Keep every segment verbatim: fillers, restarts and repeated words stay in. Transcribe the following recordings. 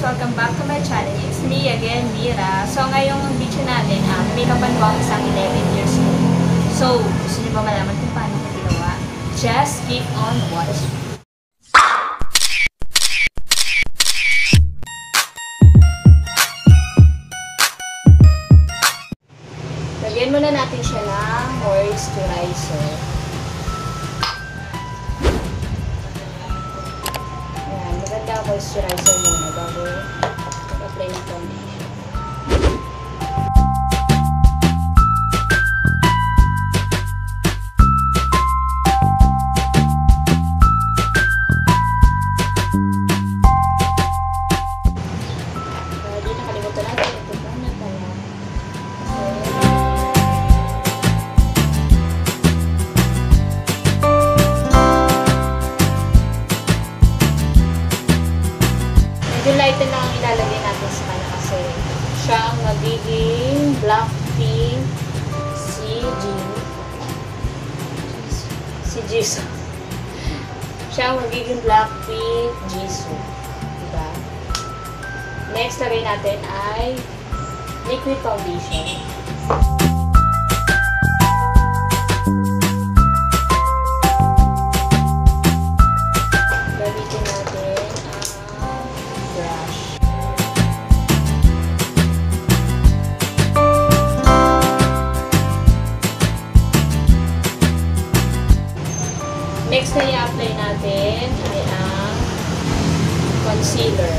Welcome back to my channel. It's me again, Mira. So, ngayong video natin, um, make-upan ko ang isang eleven years old. So, gusto niyo ba malaman kung paano ko ginawa? Just keep on watching. Lagyan muna natin siya ng moisturizer. Ayan, maganda moisturizer muna bago mag-apply ng foundation. Hindi nakalimutan natin ito pa na pala. Medyo light lang ang ilalagay natin sa kanya kasi siya ang magiging BLACKPINK si Jin. Si Jisoo. Siya ang magiging BLACKPINK Jisoo. Diba? Next, lagay natin ay liquid foundation. Gamitin natin ang brush. Next na i-apply natin ay ang concealer.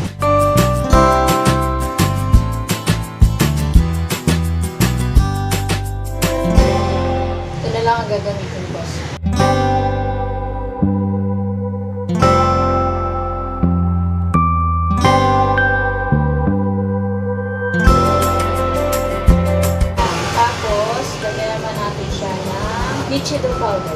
Ito na lang ang gagamitin ko. Tapos, lagyan naman natin siya ng peachy powder.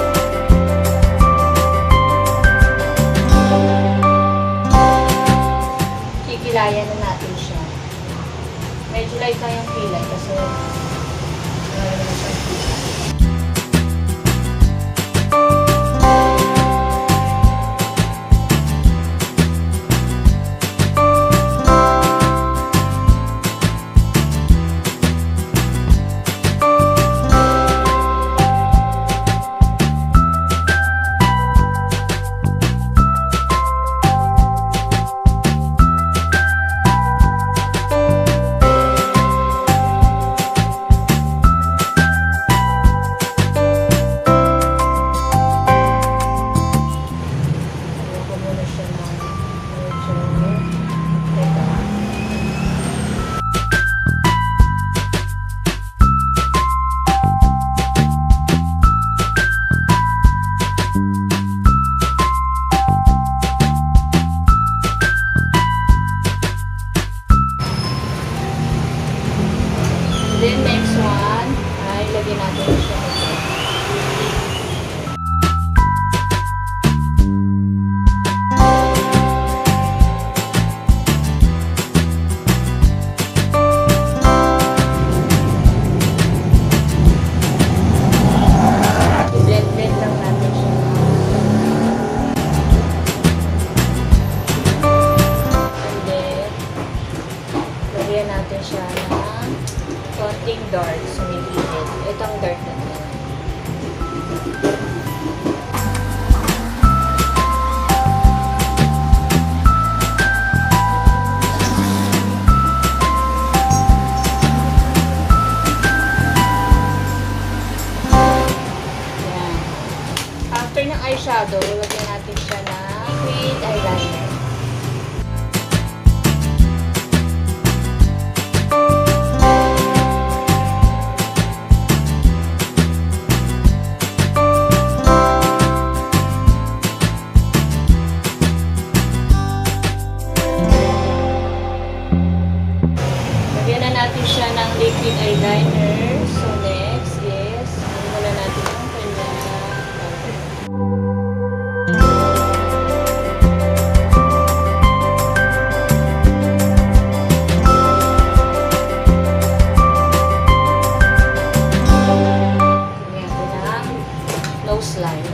Kikilayan na natin siya. Medyo light lang yung kilay kasi wala naman siyang kilay. Then next one ay lagyan natin siya ito. I-blend-blend lang natin siya. And then lagyan natin siya ng konting dark sa may gilid. Itong dark na ito. Yan. After ng eyeshadow, lagyan natin siya ng liquid eyeliner. Natin siya ng liquid eyeliner. So next is muna natin ang kanya powder. Lagyan ko ng nose line.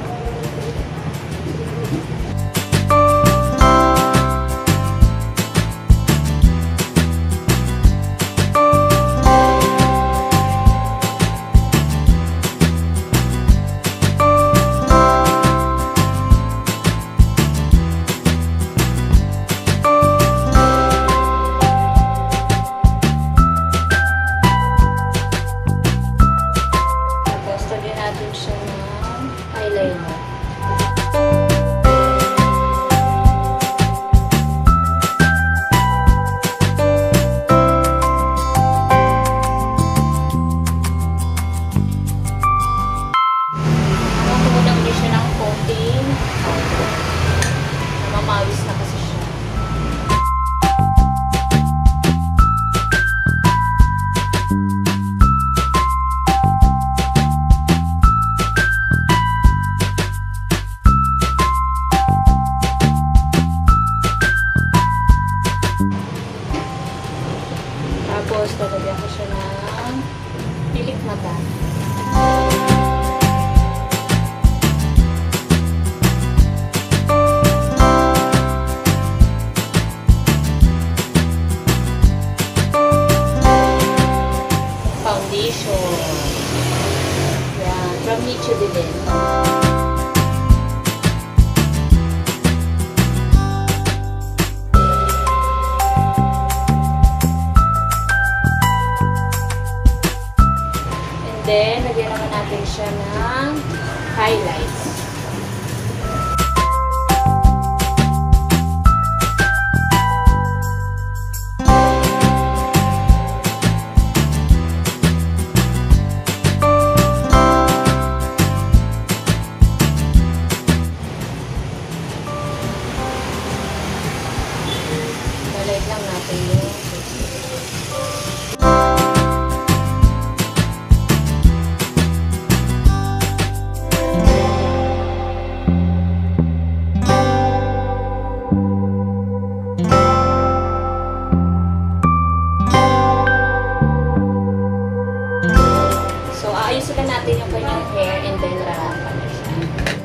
then, lagyan naman natin siya ng highlights. Highlight lang natin yung ayusin natin yung kanyang hair and then rarapan na siya.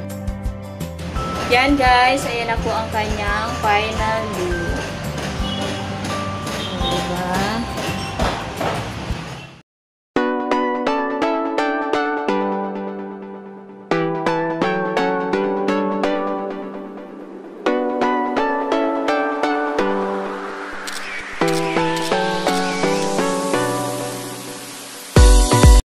Yan guys, ayan na po ang kanyang final look. Diba?